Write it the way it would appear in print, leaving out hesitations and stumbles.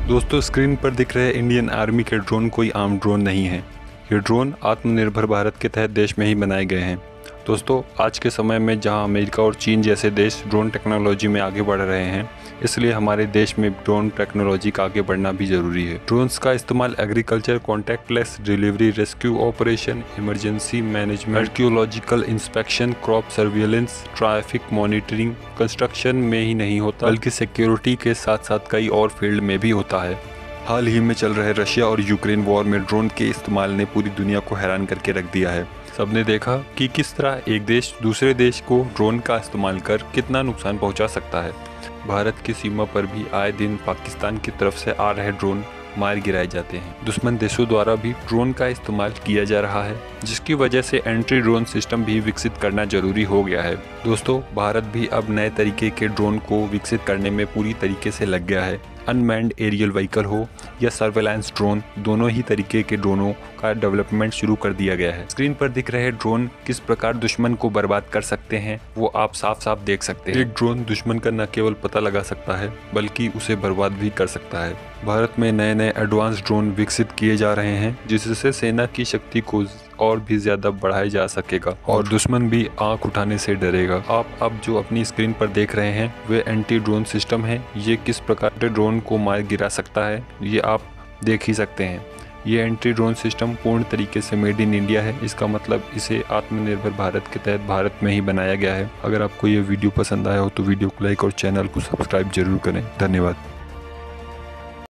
दोस्तों, स्क्रीन पर दिख रहे इंडियन आर्मी के ड्रोन कोई आम ड्रोन नहीं है। ये ड्रोन आत्मनिर्भर भारत के तहत देश में ही बनाए गए हैं। दोस्तों, आज के समय में जहां अमेरिका और चीन जैसे देश ड्रोन टेक्नोलॉजी में आगे बढ़ रहे हैं, इसलिए हमारे देश में ड्रोन टेक्नोलॉजी का आगे बढ़ना भी ज़रूरी है। ड्रोन्स का इस्तेमाल agriculture, contactless delivery, rescue operation, emergency management, archaeological inspection, crop surveillance, traffic monitoring, construction में ही नहीं होता बल्कि सिक्योरिटी के साथ साथ कई और फील्ड में भी होता है। हाल ही में चल रहे रशिया और यूक्रेन वॉर में ड्रोन के इस्तेमाल ने पूरी दुनिया को हैरान करके रख दिया है। सबने देखा कि किस तरह एक देश दूसरे देश को ड्रोन का इस्तेमाल कर कितना नुकसान पहुंचा सकता है। भारत की सीमा पर भी आए दिन पाकिस्तान की तरफ से आ रहे ड्रोन मार गिराए जाते हैं। दुश्मन देशों द्वारा भी ड्रोन का इस्तेमाल किया जा रहा है, जिसकी वजह से एंटी ड्रोन सिस्टम भी विकसित करना जरूरी हो गया है। दोस्तों, भारत भी अब नए तरीके के ड्रोन को विकसित करने में पूरी तरीके से लग गया है। अनमैन्ड एरियल व्हीकल हो या सर्वेलेंस ड्रोन, दोनों ही तरीके के ड्रोनों का डेवलपमेंट शुरू कर दिया गया है। स्क्रीन पर दिख रहे ड्रोन किस प्रकार दुश्मन को बर्बाद कर सकते हैं वो आप साफ साफ देख सकते हैं। एक ड्रोन दुश्मन का न केवल पता लगा सकता है बल्कि उसे बर्बाद भी कर सकता है। भारत में नए नए एडवांस ड्रोन विकसित किए जा रहे हैं, जिससे सेना की शक्ति को और भी ज्यादा बढ़ाया जा सकेगा और दुश्मन भी आंख उठाने से डरेगा। आप अब जो अपनी स्क्रीन पर देख रहे हैं वे एंटी ड्रोन सिस्टम है। ये किस प्रकार के ड्रोन को मार गिरा सकता है ये आप देख ही सकते हैं। ये एंटी ड्रोन सिस्टम पूर्ण तरीके से मेड इन इंडिया है। इसका मतलब इसे आत्मनिर्भर भारत के तहत भारत में ही बनाया गया है। अगर आपको ये वीडियो पसंद आया हो तो वीडियो को लाइक और चैनल को सब्सक्राइब जरूर करें। धन्यवाद।